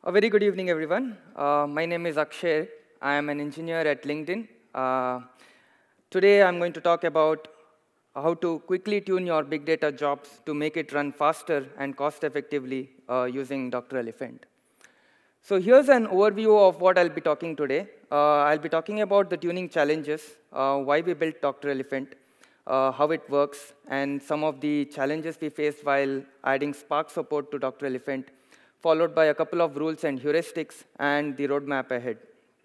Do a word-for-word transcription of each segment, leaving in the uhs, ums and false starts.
A very good evening, everyone. Uh, my name is Akshay. I am an engineer at LinkedIn. Uh, today, I'm going to talk about how to quickly tune your big data jobs to make it run faster and cost-effectively uh, using Doctor Elephant. So here's an overview of what I'll be talking today. Uh, I'll be talking about the tuning challenges, uh, why we built Doctor Elephant, uh, how it works, and some of the challenges we faced while adding Spark support to Doctor Elephant, followed by a couple of rules and heuristics, and the roadmap ahead.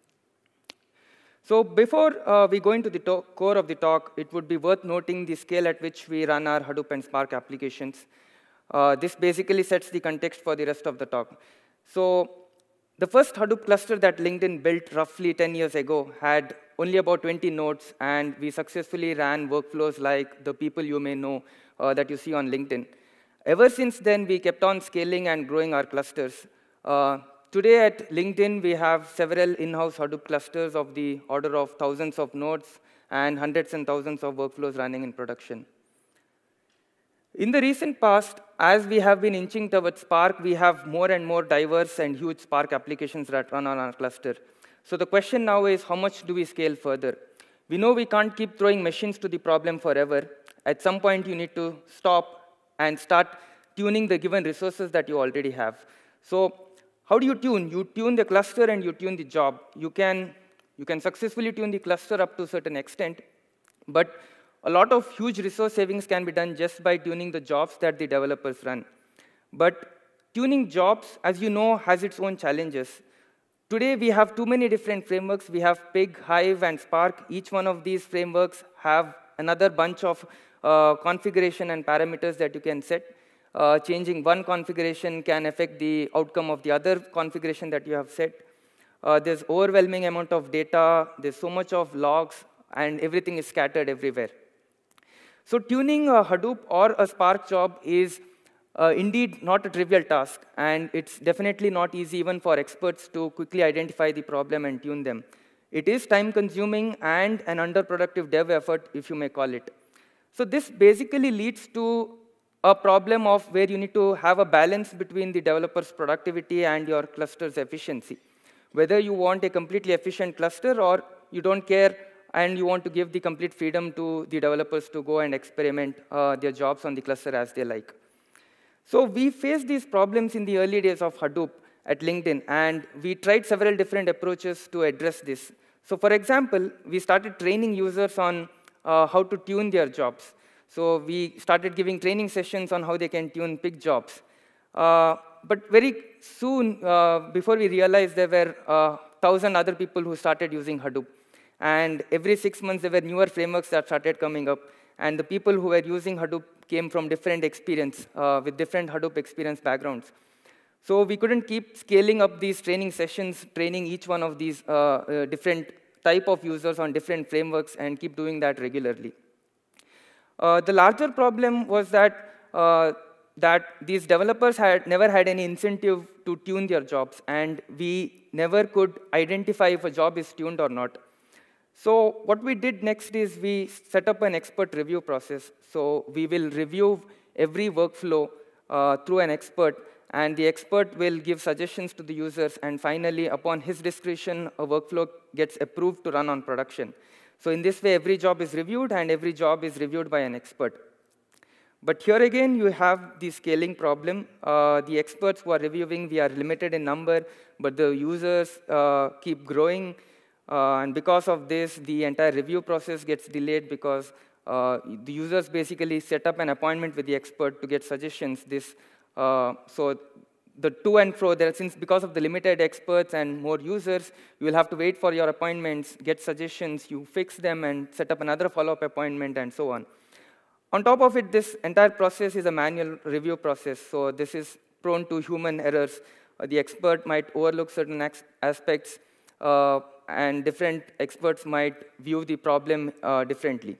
So before uh, we go into the core of the talk, it would be worth noting the scale at which we run our Hadoop and Spark applications. Uh, this basically sets the context for the rest of the talk. So the first Hadoop cluster that LinkedIn built roughly ten years ago had only about twenty nodes, and we successfully ran workflows like the people you may know uh, that you see on LinkedIn. Ever since then, we kept on scaling and growing our clusters. Uh, today at LinkedIn, we have several in-house Hadoop clusters of the order of thousands of nodes and hundreds and thousands of workflows running in production. In the recent past, as we have been inching towards Spark, we have more and more diverse and huge Spark applications that run on our cluster. So the question now is, how much do we scale further? We know we can't keep throwing machines to the problem forever. At some point, you need to stop and start tuning the given resources that you already have. So how do you tune? You tune the cluster and you tune the job. You can, you can successfully tune the cluster up to a certain extent, but a lot of huge resource savings can be done just by tuning the jobs that the developers run. But tuning jobs, as you know, has its own challenges. Today, we have too many different frameworks. We have Pig, Hive, and Spark. Each one of these frameworks have another bunch of uh, configuration and parameters that you can set. Uh, changing one configuration can affect the outcome of the other configuration that you have set. Uh, there's overwhelming amount of data. There's so much of logs, and everything is scattered everywhere. So tuning a Hadoop or a Spark job is uh, indeed not a trivial task, and it's definitely not easy even for experts to quickly identify the problem and tune them. It is time-consuming and an underproductive dev effort, if you may call it. So this basically leads to a problem of where you need to have a balance between the developer's productivity and your cluster's efficiency. Whether you want a completely efficient cluster or you don't care and you want to give the complete freedom to the developers to go and experiment uh, their jobs on the cluster as they like. So we faced these problems in the early days of Hadoop at LinkedIn, and we tried several different approaches to address this. So for example, we started training users on uh, how to tune their jobs. So we started giving training sessions on how they can tune Pig jobs. Uh, but very soon, uh, before we realized, there were a uh, thousand other people who started using Hadoop. And every six months, there were newer frameworks that started coming up. And the people who were using Hadoop came from different experience, uh, with different Hadoop experience backgrounds. So we couldn't keep scaling up these training sessions, training each one of these uh, uh, different type of users on different frameworks, and keep doing that regularly. Uh, the larger problem was that, uh, that these developers had never had any incentive to tune their jobs, and we never could identify if a job is tuned or not. So what we did next is we set up an expert review process. So we will review every workflow uh, through an expert, and the expert will give suggestions to the users, and finally, upon his discretion, a workflow gets approved to run on production. So in this way, every job is reviewed, and every job is reviewed by an expert. But here again, you have the scaling problem. Uh, the experts who are reviewing, we are limited in number, but the users uh, keep growing. Uh, and because of this, the entire review process gets delayed because uh, the users basically set up an appointment with the expert to get suggestions. This, uh, so the to and fro, there, since because of the limited experts and more users, you will have to wait for your appointments, get suggestions, you fix them, and set up another follow-up appointment, and so on. On top of it, this entire process is a manual review process, so this is prone to human errors. Uh, the expert might overlook certain aspects, uh, and different experts might view the problem uh, differently.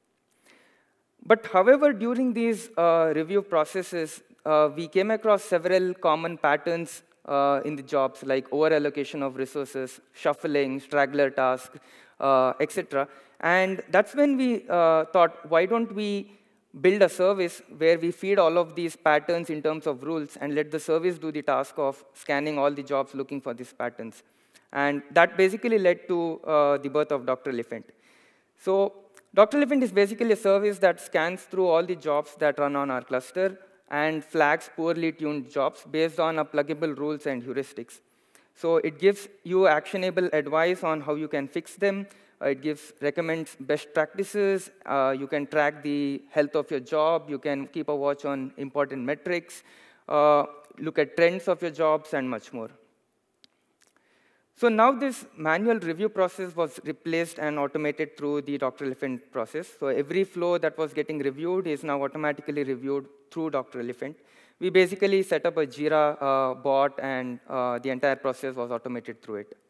But however, during these uh, review processes, uh, we came across several common patterns uh, in the jobs, like over-allocation of resources, shuffling, straggler tasks, uh, et cetera. And that's when we uh, thought, why don't we build a service where we feed all of these patterns in terms of rules and let the service do the task of scanning all the jobs looking for these patterns. And that basically led to uh, the birth of Doctor Elephant. So Doctor Elephant is basically a service that scans through all the jobs that run on our cluster and flags poorly tuned jobs based on a pluggable rules and heuristics. So it gives you actionable advice on how you can fix them. Uh, it gives, recommends best practices. Uh, you can track the health of your job. You can keep a watch on important metrics, uh, look at trends of your jobs, and much more. So now this manual review process was replaced and automated through the Doctor Elephant process. So every flow that was getting reviewed is now automatically reviewed through Doctor Elephant. We basically set up a Jira uh, bot, and uh, the entire process was automated through it.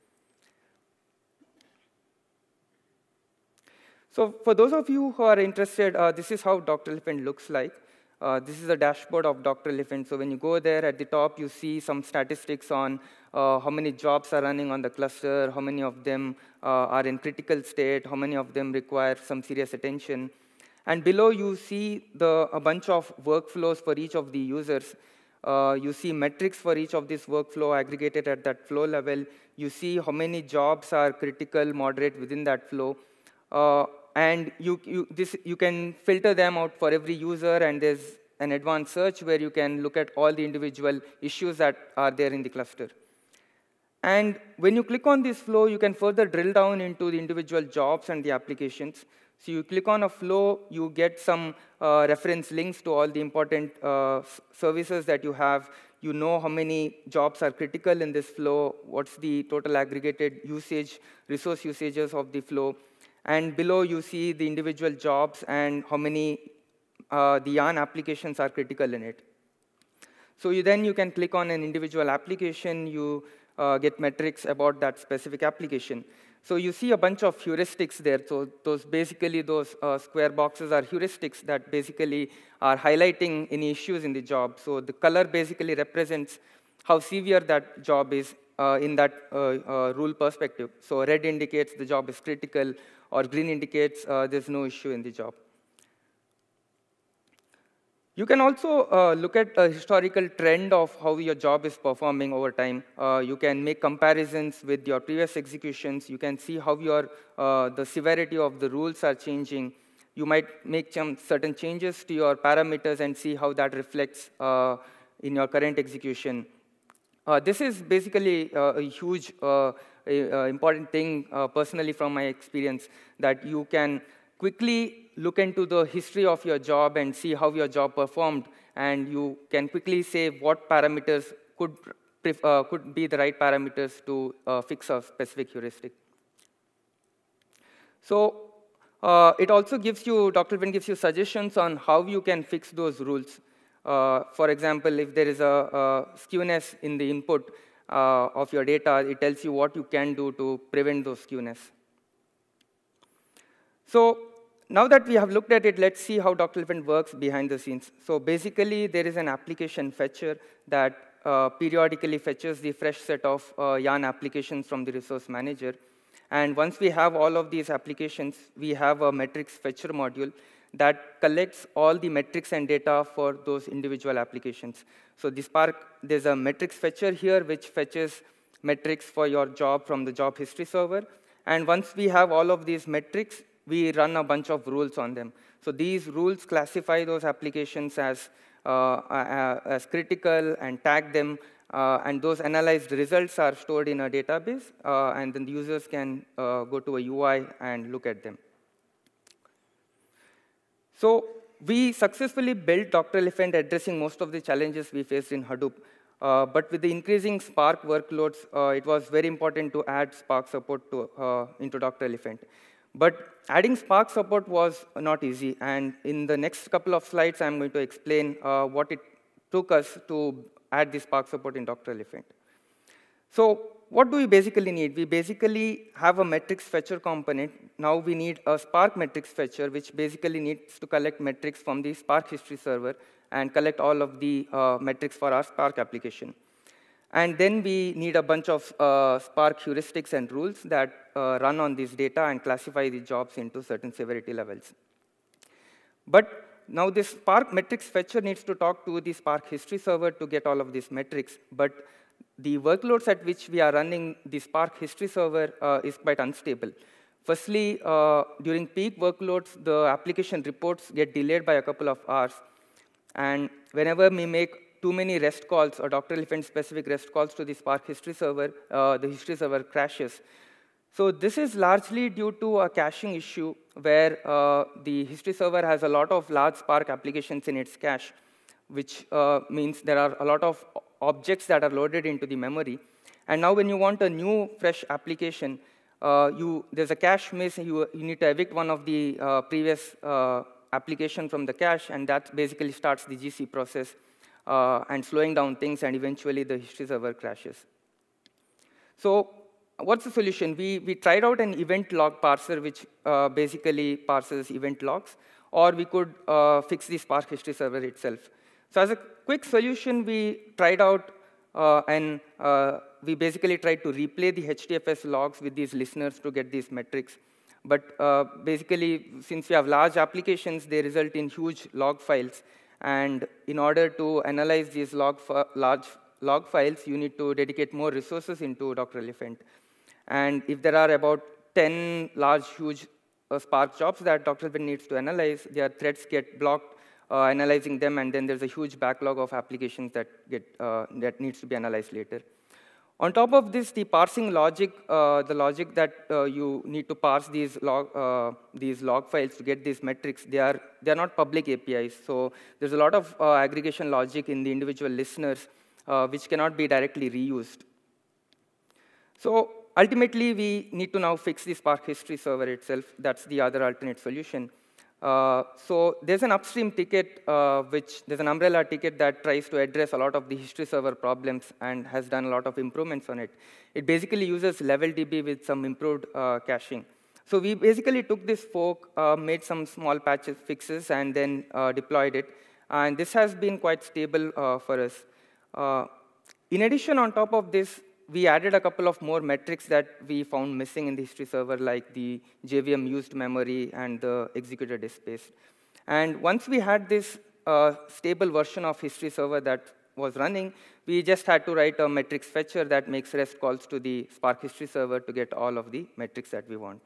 So for those of you who are interested, uh, this is how Doctor Elephant looks like. Uh, this is a dashboard of Doctor Elephant. So when you go there, at the top, you see some statistics on uh, how many jobs are running on the cluster, how many of them uh, are in critical state, how many of them require some serious attention. And below, you see the, a bunch of workflows for each of the users. Uh, you see metrics for each of these workflow aggregated at that flow level. You see how many jobs are critical, moderate within that flow. Uh, and you, you, this, you can filter them out for every user, and there's an advanced search where you can look at all the individual issues that are there in the cluster. And when you click on this flow, you can further drill down into the individual jobs and the applications. So you click on a flow, you get some uh, reference links to all the important uh, services that you have. You know how many jobs are critical in this flow, what's the total aggregated usage, resource usages of the flow. And below, you see the individual jobs and how many uh, the yarn applications are critical in it. So you, then you can click on an individual application. You uh, get metrics about that specific application. So you see a bunch of heuristics there. So those basically, those uh, square boxes are heuristics that basically are highlighting any issues in the job. So the color basically represents how severe that job is uh, in that uh, uh, rule perspective. So red indicates the job is critical, or green indicates uh, there's no issue in the job. You can also uh, look at a historical trend of how your job is performing over time. Uh, you can make comparisons with your previous executions. You can see how your, uh, the severity of the rules are changing. You might make some certain changes to your parameters and see how that reflects uh, in your current execution. Uh, this is basically uh, a huge uh, a, a important thing, uh, personally from my experience, that you can quickly look into the history of your job and see how your job performed, and you can quickly say what parameters could, uh, could be the right parameters to uh, fix a specific heuristic. So uh, it also gives you, Doctor Elephant gives you suggestions on how you can fix those rules. Uh, for example, if there is a, a skewness in the input uh, of your data, it tells you what you can do to prevent those skewness. So now that we have looked at it, let's see how Doctor Elephant works behind the scenes. So basically, there is an application fetcher that uh, periodically fetches the fresh set of uh, yarn applications from the resource manager. And once we have all of these applications, we have a metrics fetcher module that collects all the metrics and data for those individual applications. So the Spark, there's a metrics fetcher here, which fetches metrics for your job from the job history server. And once we have all of these metrics, we run a bunch of rules on them. So these rules classify those applications as, uh, uh, as critical and tag them. Uh, and those analyzed results are stored in a database. Uh, and then the users can uh, go to a U I and look at them. So we successfully built Doctor Elephant addressing most of the challenges we faced in Hadoop. Uh, but with the increasing Spark workloads, uh, it was very important to add Spark support to, uh, into Doctor Elephant. But adding Spark support was not easy. And in the next couple of slides, I'm going to explain uh, what it took us to add the Spark support in Doctor Elephant. So what do we basically need? We basically have a metrics fetcher component. Now we need a Spark metrics fetcher, which basically needs to collect metrics from the Spark history server and collect all of the uh, metrics for our Spark application. And then we need a bunch of uh, Spark heuristics and rules that uh, run on this data and classify the jobs into certain severity levels. But Now this Spark metrics fetcher needs to talk to the Spark history server to get all of these metrics, but the workloads at which we are running the Spark history server uh, is quite unstable. Firstly, uh, during peak workloads, the application reports get delayed by a couple of hours. And whenever we make too many REST calls or Doctor Elephant-specific REST calls to the Spark history server, uh, the history server crashes. So this is largely due to a caching issue where uh, the history server has a lot of large Spark applications in its cache, which uh, means there are a lot of objects that are loaded into the memory. And now when you want a new, fresh application, uh, you, there's a cache miss. You, you need to evict one of the uh, previous uh, application from the cache, and that basically starts the G C process uh, and slowing down things, and eventually the history server crashes. So what's the solution? We, we tried out an event log parser, which uh, basically parses event logs, or we could uh, fix the Spark history server itself. So as a quick solution, we tried out uh, and uh, we basically tried to replay the H D F S logs with these listeners to get these metrics. But uh, basically, since we have large applications, they result in huge log files. And in order to analyze these log large log files, you need to dedicate more resources into Doctor Elephant. And if there are about ten large, huge uh, Spark jobs that Doctor Elephant needs to analyze, their threads get blocked uh, analyzing them, and then there's a huge backlog of applications that, get, uh, that needs to be analyzed later. On top of this, the parsing logic, uh, the logic that uh, you need to parse these log, uh, these log files to get these metrics, they are, they are not public A P Is. So there's a lot of uh, aggregation logic in the individual listeners, uh, which cannot be directly reused. So ultimately, we need to now fix the Spark history server itself. That's the other alternate solution. Uh, so there's an upstream ticket, uh, which there's an umbrella ticket that tries to address a lot of the history server problems and has done a lot of improvements on it. It basically uses level D B with some improved uh, caching. So we basically took this fork, uh, made some small patches fixes, and then uh, deployed it. And this has been quite stable uh, for us. Uh, in addition, on top of this, we added a couple of more metrics that we found missing in the history server, like the J V M used memory and the executor disk space. And once we had this uh, stable version of history server that was running, we just had to write a metrics fetcher that makes REST calls to the Spark history server to get all of the metrics that we want.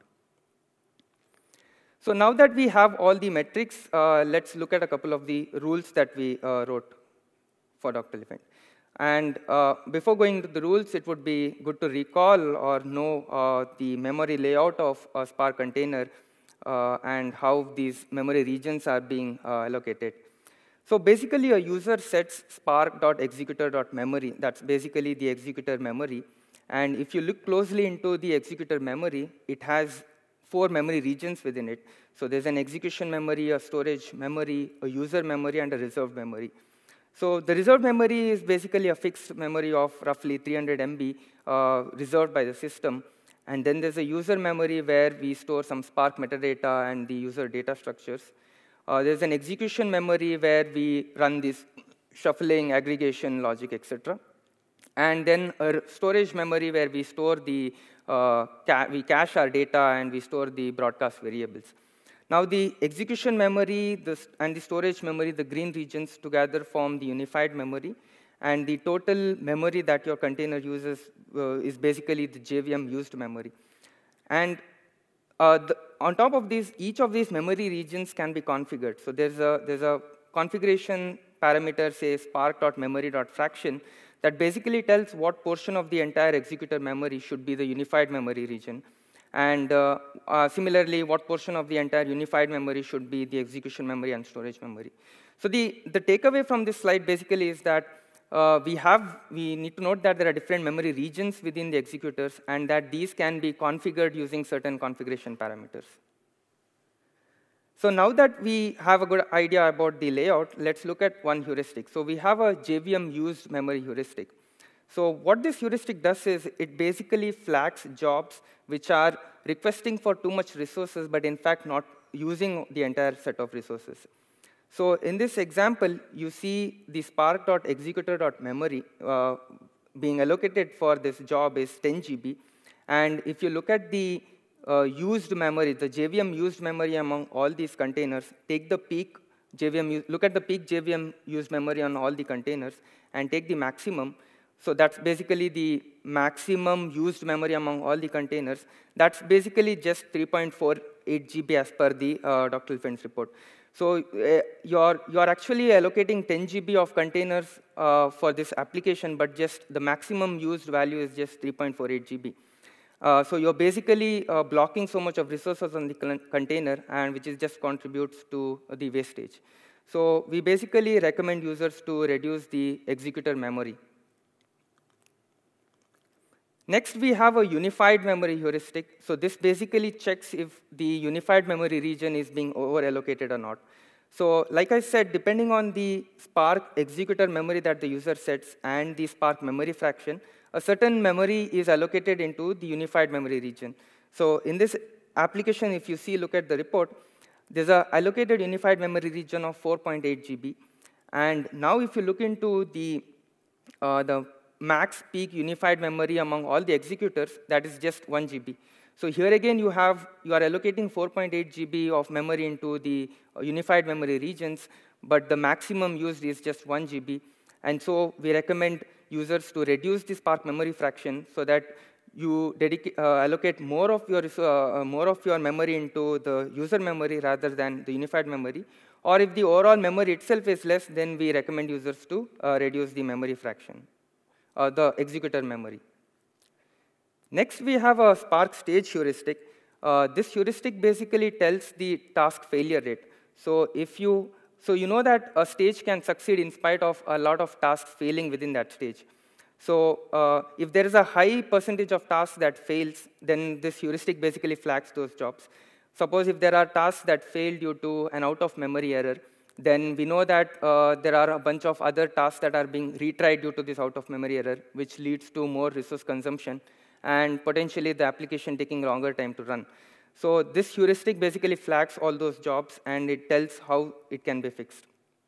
So now that we have all the metrics, uh, let's look at a couple of the rules that we uh, wrote for Doctor Elephant. And uh, before going into the rules, it would be good to recall or know uh, the memory layout of a Spark container uh, and how these memory regions are being uh, allocated. So basically, a user sets spark.executor.memory. That's basically the executor memory. And if you look closely into the executor memory, it has four memory regions within it. So there's an execution memory, a storage memory, a user memory, and a reserved memory. So the reserved memory is basically a fixed memory of roughly three hundred M B uh, reserved by the system. And then there's a user memory where we store some Spark metadata and the user data structures. Uh, there's an execution memory where we run this shuffling, aggregation logic, et cetera. And then a storage memory where we store the, uh, ca we cache our data and we store the broadcast variables. Now, the execution memory the, and the storage memory, the green regions together form the unified memory. And the total memory that your container uses uh, is basically the J V M used memory. And uh, the, on top of these, each of these memory regions can be configured. So there's a, there's a configuration parameter, say spark.memory.fraction, that basically tells what portion of the entire executor memory should be the unified memory region. And uh, uh, similarly, what portion of the entire unified memory should be the execution memory and storage memory. So the, the takeaway from this slide basically is that uh, we, have, we need to note that there are different memory regions within the executors, and that these can be configured using certain configuration parameters. So now that we have a good idea about the layout, let's look at one heuristic. So we have a J V M used memory heuristic. So what this heuristic does is it basically flags jobs which are requesting for too much resources, but in fact not using the entire set of resources. So in this example, you see the spark.executor.memory uh, being allocated for this job is ten G B. And if you look at the uh, used memory, the J V M used memory among all these containers, take the peak J V M, look at the peak J V M used memory on all the containers, and take the maximum. So that's basically the maximum used memory among all the containers. That's basically just three point four eight G B as per the uh, Doctor Elephant's report. So uh, you're, you're actually allocating ten G B of containers uh, for this application, but just the maximum used value is just three point four eight G B. Uh, so you're basically uh, blocking so much of resources on the container, and which is just contributes to the wastage. So we basically recommend users to reduce the executor memory. Next, we have a unified memory heuristic. So this basically checks if the unified memory region is being over-allocated or not. So like I said, depending on the Spark executor memory that the user sets and the Spark memory fraction, a certain memory is allocated into the unified memory region. So in this application, if you see, look at the report, there's an allocated unified memory region of four point eight G B. And now if you look into the, uh, the max peak unified memory among all the executors, that is just one G B. So here again, you have you are allocating four point eight G B of memory into the unified memory regions, but the maximum used is just one G B. And so we recommend users to reduce the Spark memory fraction so that you dedicate, uh, allocate more of your uh, more of your memory into the user memory rather than the unified memory. Or if the overall memory itself is less, then we recommend users to uh, reduce the memory fraction. Uh, the executor memory. Next, we have a Spark stage heuristic. Uh, this heuristic basically tells the task failure rate. So if you, so you know that a stage can succeed in spite of a lot of tasks failing within that stage. So uh, if there is a high percentage of tasks that fails, then this heuristic basically flags those jobs. Suppose if there are tasks that fail due to an out-of-memory error, then we know that uh, there are a bunch of other tasks that are being retried due to this out-of-memory error, which leads to more resource consumption, and potentially the application taking longer time to run. So this heuristic basically flags all those jobs, and it tells how it can be fixed.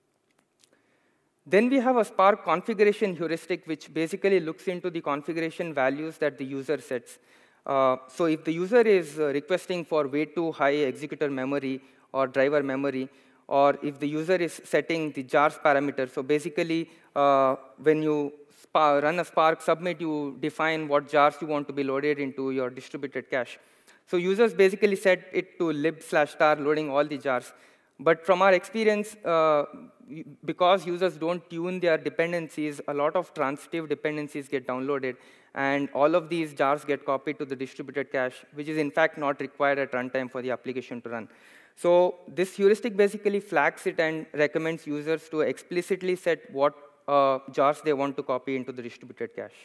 Then we have a Spark configuration heuristic, which basically looks into the configuration values that the user sets. Uh, so if the user is uh, requesting for way too high executor memory or driver memory, or if the user is setting the jars parameter. So basically, uh, when you run a Spark submit, you define what jars you want to be loaded into your distributed cache. So users basically set it to lib slash star, loading all the jars. But from our experience, uh, because users don't tune their dependencies, a lot of transitive dependencies get downloaded, and all of these jars get copied to the distributed cache, which is in fact not required at runtime for the application to run. So this heuristic basically flags it and recommends users to explicitly set what uh, jars they want to copy into the distributed cache.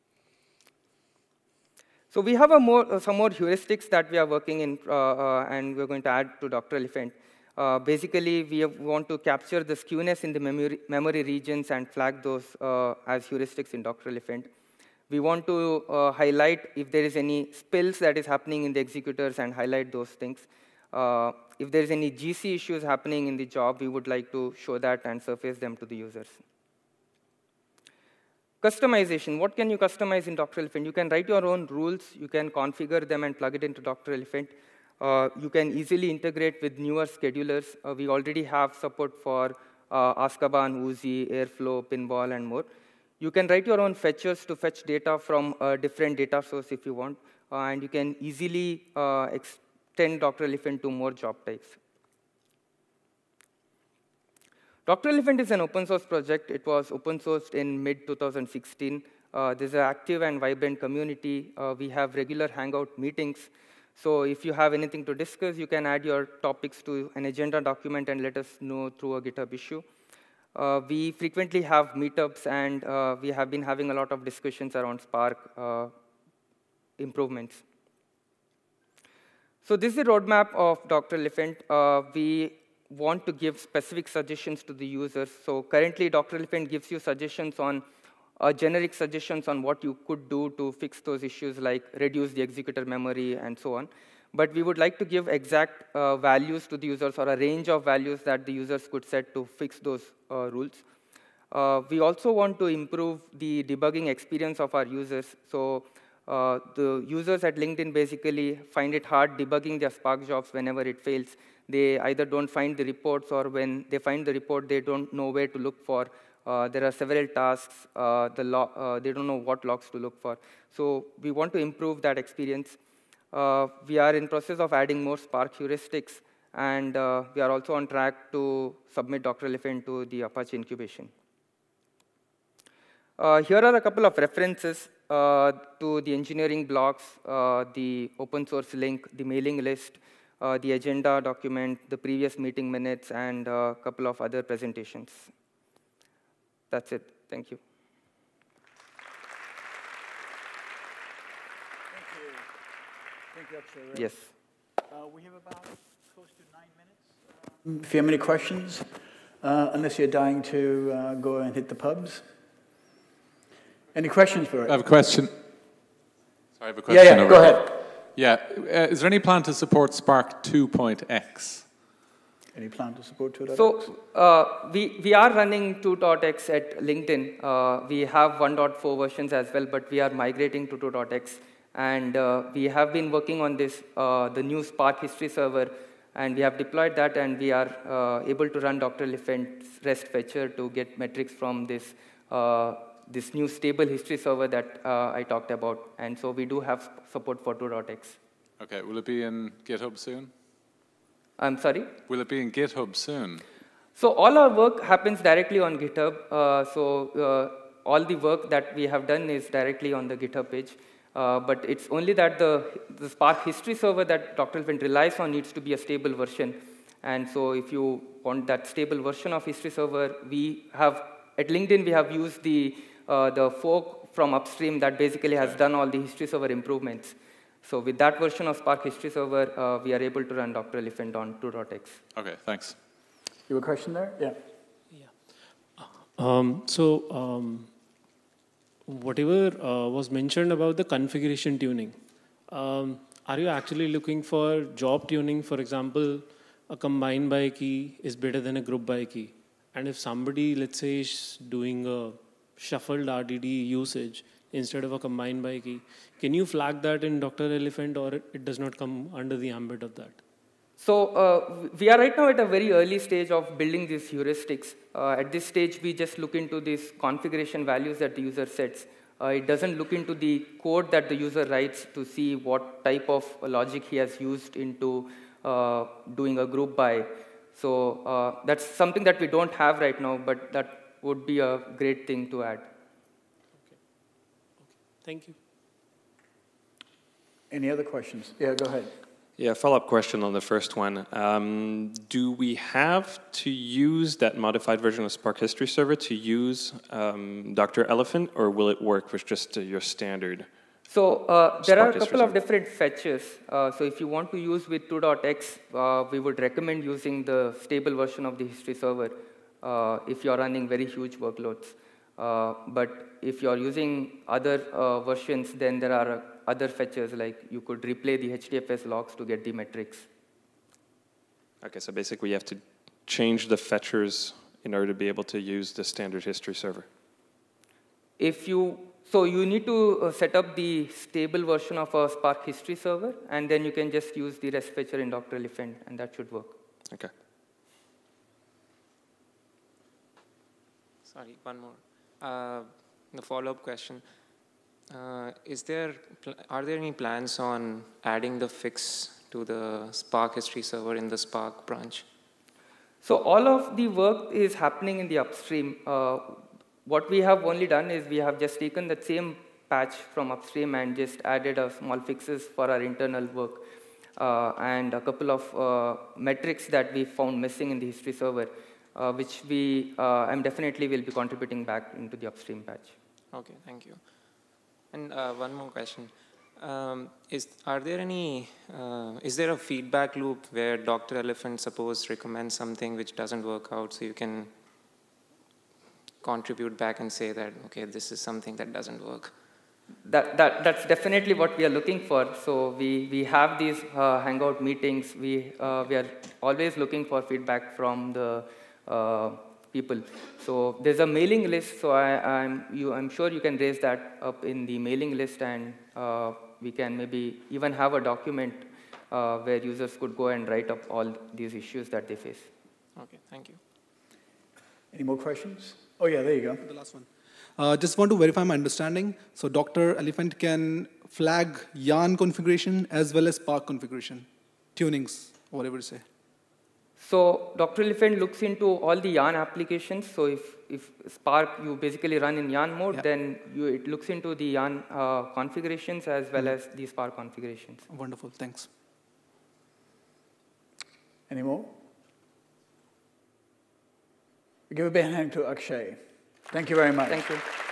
So we have a more, uh, some more heuristics that we are working in, uh, uh, and we're going to add to Doctor Elephant. Uh, basically, we have, want to capture the skewness in the memory, memory regions and flag those uh, as heuristics in Doctor Elephant. We want to uh, highlight if there is any spills that is happening in the executors and highlight those things. Uh, if there is any G C issues happening in the job, we would like to show that and surface them to the users. Customization. What can you customize in Doctor Elephant? You can write your own rules. You can configure them and plug it into Doctor Elephant. Uh, you can easily integrate with newer schedulers. Uh, we already have support for uh, Azkaban, Uzi, Airflow, Pinball, and more. You can write your own fetchers to fetch data from a different data source if you want. Uh, and you can easily uh, extend Doctor Elephant to more job types. Doctor Elephant is an open source project. It was open sourced in mid two thousand sixteen. Uh, there's an active and vibrant community. Uh, we have regular Hangout meetings. So if you have anything to discuss, you can add your topics to an agenda document and let us know through a GitHub issue. Uh, we frequently have meetups, and uh, we have been having a lot of discussions around Spark uh, improvements. So this is the roadmap of Doctor Elephant. Uh, we want to give specific suggestions to the users. So currently, Doctor Elephant gives you suggestions on uh, generic suggestions on what you could do to fix those issues, like reduce the executor memory and so on. But we would like to give exact uh, values to the users, or a range of values that the users could set to fix those uh, rules. Uh, we also want to improve the debugging experience of our users. So uh, the users at LinkedIn basically find it hard debugging their Spark jobs whenever it fails. they either don't find the reports, or when they find the report, they don't know where to look for. Uh, there are several tasks. Uh, the lo uh, they don't know what logs to look for. So we want to improve that experience. Uh, we are in process of adding more Spark heuristics, and uh, we are also on track to submit Doctor Elephant to the Apache incubation. Uh, here are a couple of references uh, to the engineering blocks, uh, the open source link, the mailing list, uh, the agenda document, the previous meeting minutes, and a couple of other presentations. That's it. Thank you. Thank you. Thank you, Akshay. Right? Yes. Uh, we have about close to nine minutes. Um, if you have any questions, uh, unless you're dying to uh, go and hit the pubs. Any questions for it? I have a question. Sorry, I have a question. Yeah, yeah, over go here. ahead. Yeah, uh, is there any plan to support Spark two point x? Any plan to support two point x? So uh, we, we are running two point x at LinkedIn. Uh, we have one point four versions as well, but we are migrating to two point x. And uh, we have been working on this, uh, the new Spark history server, and we have deployed that, and we are uh, able to run Doctor Elephant's REST fetcher to get metrics from this uh, this new stable history server that uh, I talked about. And so we do have support for two point x. Okay, will it be in GitHub soon? I'm sorry? Will it be in GitHub soon? So all our work happens directly on GitHub. Uh, so uh, all the work that we have done is directly on the GitHub page. Uh, but it's only that the, the Spark history server that Doctor Elephant relies on needs to be a stable version. And so if you want that stable version of history server, we have, at LinkedIn, we have used the Uh, the fork from upstream that basically has done all the history server improvements. So with that version of Spark history server, uh, we are able to run Doctor Elephant on two point x. Okay, thanks. You have a question there? Yeah. Yeah. Um, so um, whatever uh, was mentioned about the configuration tuning, um, are you actually looking for job tuning? For example, a combine by key is better than a group by key. And if somebody, let's say, is doing a shuffled R D D usage instead of a combined by key, can you flag that in Doctor Elephant, or it does not come under the ambit of that? So uh, we are right now at a very early stage of building these heuristics. Uh, at this stage, we just look into these configuration values that the user sets. Uh, it doesn't look into the code that the user writes to see what type of logic he has used into uh, doing a group by. So uh, that's something that we don't have right now, but that would be a great thing to add. Okay. Okay. Thank you. Any other questions? Yeah, go ahead. Yeah, follow-up question on the first one. Um, do we have to use that modified version of Spark History Server to use um, Doctor Elephant, or will it work with just uh, your standard? So uh, there Spark are a couple server? of different fetches. Uh, so if you want to use with two point x, uh, we would recommend using the stable version of the history server uh, if you're running very huge workloads. Uh, but if you're using other uh, versions, then there are uh, other fetches, like you could replay the H D F S logs to get the metrics. Okay, so basically you have to change the fetchers in order to be able to use the standard history server. If you, so you need to uh, set up the stable version of a Spark history server, and then you can just use the REST fetcher in Doctor Elephant, and that should work. Okay. Sorry, one more. Uh, the follow-up question. Uh, is there, are there any plans on adding the fix to the Spark history server in the Spark branch? So all of the work is happening in the upstream. Uh, what we have only done is we have just taken that same patch from upstream and just added a small fixes for our internal work uh, and a couple of uh, metrics that we found missing in the history server, uh, which we uh, I'm definitely will be contributing back into the upstream patch. Okay, thank you. And uh, one more question. Um, is, are there any, uh, is there a feedback loop where Doctor Elephant, suppose, recommends something which doesn't work out, so you can contribute back and say that, okay, this is something that doesn't work? That, that, that's definitely what we are looking for. So we, we have these uh, Hangout meetings. We, uh, we are always looking for feedback from the uh, people. So there's a mailing list, so I, I'm, you, I'm sure you can raise that up in the mailing list, and uh, we can maybe even have a document uh, where users could go and write up all these issues that they face. Okay, thank you. Any more questions? Oh, yeah, there you go. The last one. Uh, just want to verify my understanding. So Doctor Elephant can flag yarn configuration as well as Spark configuration, tunings, whatever you say. So Doctor Elephant looks into all the yarn applications. So if, if Spark you basically run in yarn mode, yeah. then you, it looks into the yarn uh, configurations as well mm. as the Spark configurations. Wonderful, thanks. Any more? Give a big hand to Akshay. Thank you very much. Thank you.